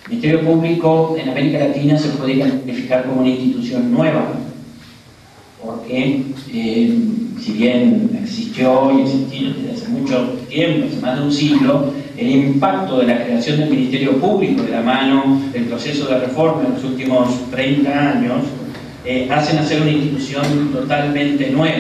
El Ministerio Público en América Latina se puede calificar como una institución nueva, porque si bien existió y existió desde hace mucho tiempo, hace más de un siglo, el impacto de la creación del Ministerio Público de la mano del proceso de reforma en los últimos 30 años hacen hacer una institución totalmente nueva.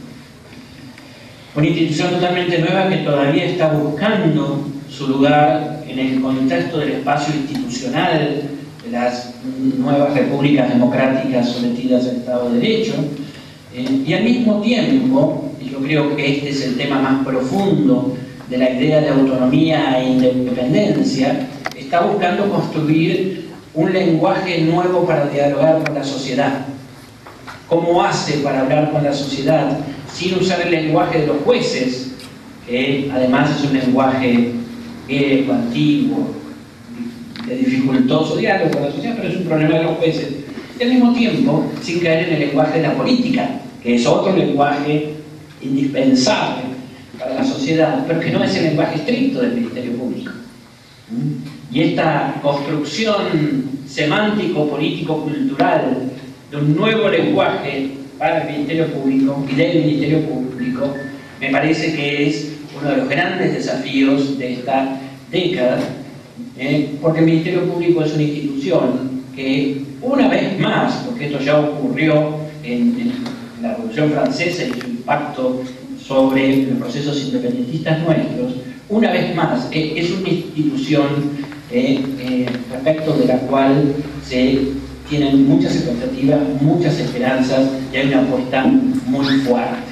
Una institución totalmente nueva que todavía está buscando su lugar en el contexto del espacio institucional de las nuevas repúblicas democráticas sometidas al Estado de Derecho, y al mismo tiempo, y yo creo que este es el tema más profundo de la idea de autonomía e independencia, está buscando construir un lenguaje nuevo para dialogar con la sociedad. ¿Cómo hace para hablar con la sociedad sin usar el lenguaje de los jueces, que además es un lenguaje viejo, antiguo, de dificultoso diálogo con la sociedad, pero es un problema de los jueces? Y al mismo tiempo, sin caer en el lenguaje de la política, que es otro lenguaje indispensable para la sociedad, pero que no es el lenguaje estricto del Ministerio Público. Y esta construcción semántico-político-cultural de un nuevo lenguaje para el Ministerio Público y del Ministerio Público me parece que es uno de los grandes desafíos de esta década, porque el Ministerio Público es una institución que una vez más, porque esto ya ocurrió en la Revolución Francesa y su impacto sobre los procesos independentistas nuestros, una vez más es una institución respecto de la cual se tienen muchas expectativas, muchas esperanzas y hay una apuesta muy fuerte.